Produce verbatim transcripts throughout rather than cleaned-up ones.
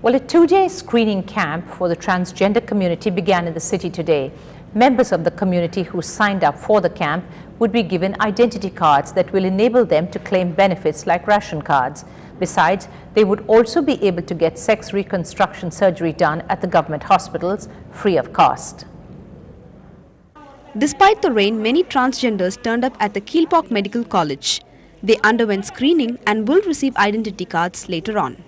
Well, a two-day screening camp for the transgender community began in the city today. Members of the community who signed up for the camp would be given identity cards that will enable them to claim benefits like ration cards. Besides, they would also be able to get sex reconstruction surgery done at the government hospitals free of cost. Despite the rain, many transgenders turned up at the Kilpauk Medical College. They underwent screening and will receive identity cards later on.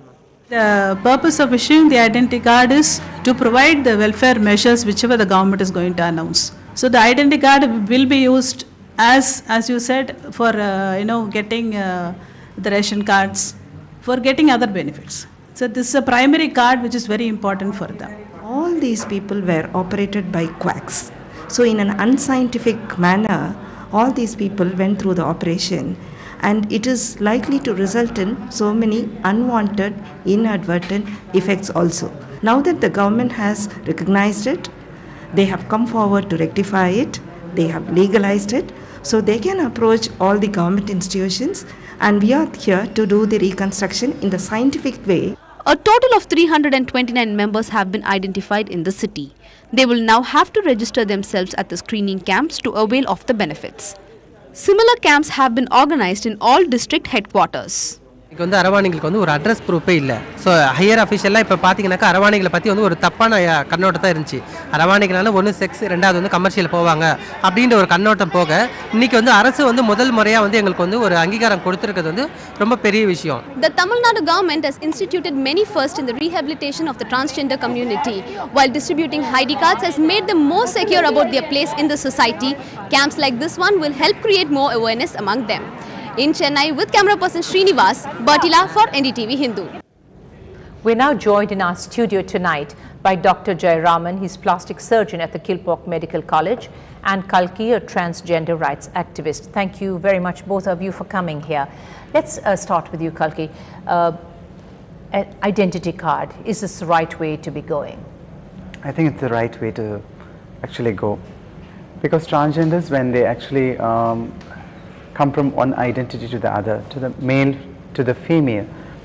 The purpose of issuing the identity card is to provide the welfare measures whichever the government is going to announce. So the identity card will be used as, as you said, for uh, you know getting uh, the ration cards, for getting other benefits. So this is a primary card which is very important for them. All these people were operated by quacks. So in an unscientific manner, all these people went through the operation, and it is likely to result in so many unwanted, inadvertent effects also. Now that the government has recognized it, they have come forward to rectify it, they have legalized it, so they can approach all the government institutions, and we are here to do the reconstruction in the scientific way. A total of three hundred twenty-nine members have been identified in the city. They will now have to register themselves at the screening camps to avail of the benefits. Similar camps have been organized in all district headquarters. இங்க வந்து அரவாணிகளுக்கு வந்து ஒரு address ப்ரூஃபே இல்லை. So higher அஃபிஷியலாக இப்போ பார்த்தீங்கன்னாக்கா அரவாணிகளை பற்றி வந்து ஒரு தப்பான கண்ணோட்டத்தான் இருந்துச்சு. அரவாணிகளால் ஒன்று செக்ஸ், ரெண்டாவது வந்து கமர்ஷியல் போவாங்க அப்படின்ற ஒரு கண்ணோட்டம் போக இன்னைக்கு வந்து அரசு வந்து முதல் முறையாக வந்து எங்களுக்கு வந்து ஒரு அங்கீகாரம் கொடுத்துருக்கிறது வந்து ரொம்ப பெரிய விஷயம். The Tamil Nadu government has instituted many firsts in the rehabilitation of the transgender community. While distributing I D cards has made them more secure about their place in the society, camps like this one will help create more awareness among them. In Chennai, with camera person Srinivas, Bartila for N D T V Hindu. We're now joined in our studio tonight by Doctor Jayaraman. He's plastic surgeon at the Kilpauk Medical College, and Kalki, a transgender rights activist. Thank you very much, both of you, for coming here. Let's uh, start with you, Kalki. Uh, an identity card, is this the right way to be going? I think it's the right way to actually go, because transgenders, when they actually um, come from one identity to the other, to the male to the female,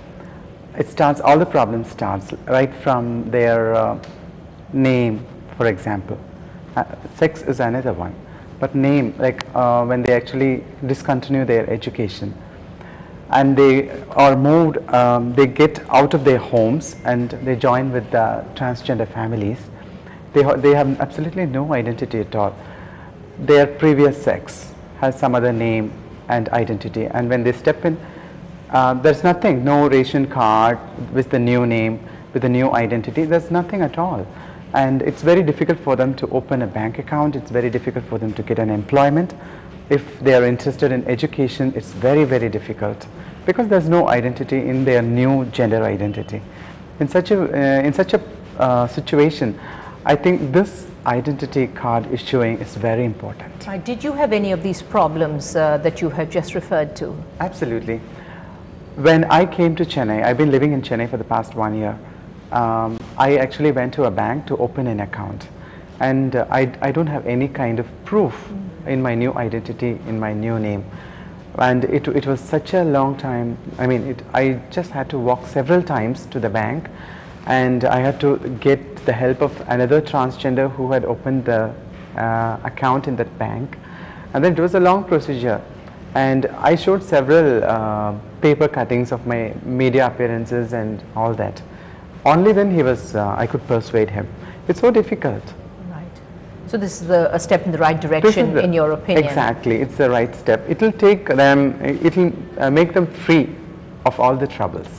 it starts, all the problems starts right from their uh, name, for example. Uh, sex is another one, but name, like uh, when they actually discontinue their education and they are moved, um, they get out of their homes and they join with the transgender families, they, ha they have absolutely no identity at all. Their previous sex has some other name and identity, and when they step in, uh, there's nothing, no ration card with the new name, with the new identity, there's nothing at all. And it's very difficult for them to open a bank account, it's very difficult for them to get an employment. If they are interested in education, it's very, very difficult, because there's no identity in their new gender identity. In such a, uh, in such a uh, situation, I think this identity card issuing is very important. Right. Did you have any of these problems uh, that you have just referred to? Absolutely. When I came to Chennai, I've been living in Chennai for the past one year. Um, I actually went to a bank to open an account, and uh, I, I don't have any kind of proof mm. in my new identity, in my new name. And it, it was such a long time. I mean, it, I just had to walk several times to the bank, and I had to get the help of another transgender who had opened the uh, account in that bank. And then it was a long procedure, and I showed several uh, paper cuttings of my media appearances and all that. Only then he was, uh, I could persuade him. It's so difficult. Right. So this is the, a step in the right direction, the, in your opinion? Exactly, it's the right step. It will take them, it will uh, make them free of all the troubles.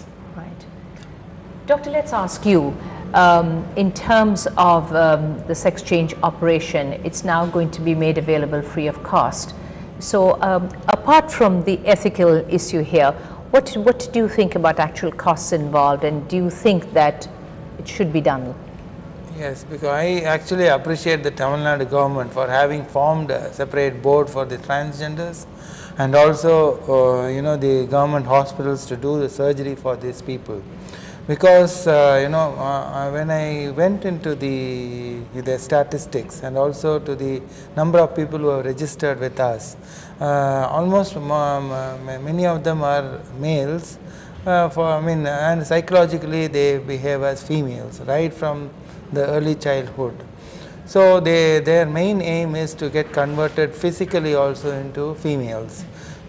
Doctor, let's ask you, um, in terms of um, the sex change operation, it's now going to be made available free of cost. So um, apart from the ethical issue here, what, what do you think about actual costs involved, and do you think that it should be done? Yes, because I actually appreciate the Tamil Nadu government for having formed a separate board for the transgenders, and also uh, you know, the government hospitals to do the surgery for these people. Because uh, you know, uh, when I went into the, the statistics and also to the number of people who have registered with us, uh, almost um, many of them are males, uh, for I mean, and psychologically they behave as females right from the early childhood. So they, their main aim is to get converted physically also into females.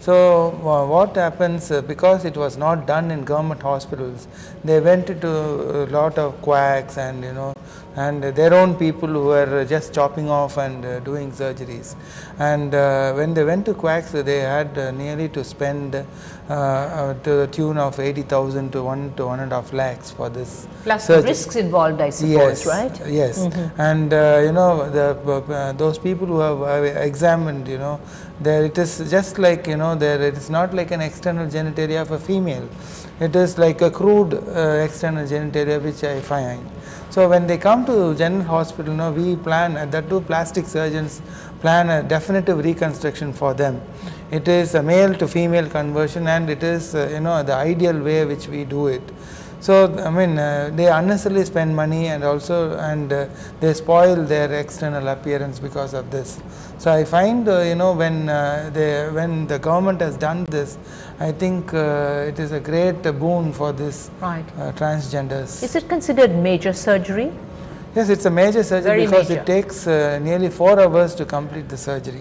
So uh, what happens, uh, because it was not done in government hospitals, they went into a lot of quacks and you know and their own people who were just chopping off and uh, doing surgeries. And uh, when they went to quacks, they had uh, nearly to spend uh, uh, to the tune of eighty thousand to one to one and a half lakhs for this. Plus surgery. the risks involved, I suppose, Yes, right? yes. Mm-hmm. And uh, you know the uh, those people who have uh, examined, you know, there it is just like you know there it is not like an external genitalia of a female. It is like a crude uh, external genitalia which I find. So when they come to general hospital, you know, we plan, uh, that two plastic surgeons plan a definitive reconstruction for them. It is a male to female conversion, and it is uh, you know the ideal way which we do it. So I mean uh, they unnecessarily spend money, and also and uh, they spoil their external appearance because of this. So I find uh, you know when uh, they when the government has done this, I think uh, it is a great uh, boon for this right. uh, transgenders. Is it considered major surgery? Yes, it's a major surgery. Very because major. it takes uh, nearly four hours to complete the surgery.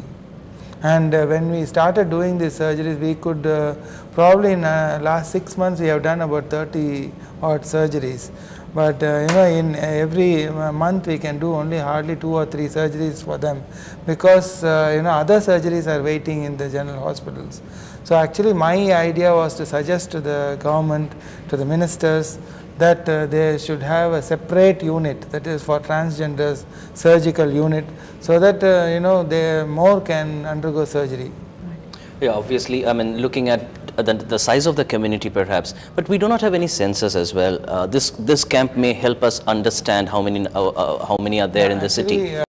And uh, when we started doing these surgeries, we could uh, probably in uh, last six months we have done about thirty odd surgeries. But uh, you know, in every month we can do only hardly two or three surgeries for them, because uh, you know other surgeries are waiting in the general hospitals. So actually, my idea was to suggest to the government, to the ministers, that uh, they should have a separate unit, that is for transgenders, surgical unit, so that uh, you know they more can undergo surgery. Yeah, obviously, I mean, looking at the, the size of the community perhaps, but we do not have any census as well. Uh, this this camp may help us understand how many uh, uh, how many are there Yeah, in the actually, city. Uh,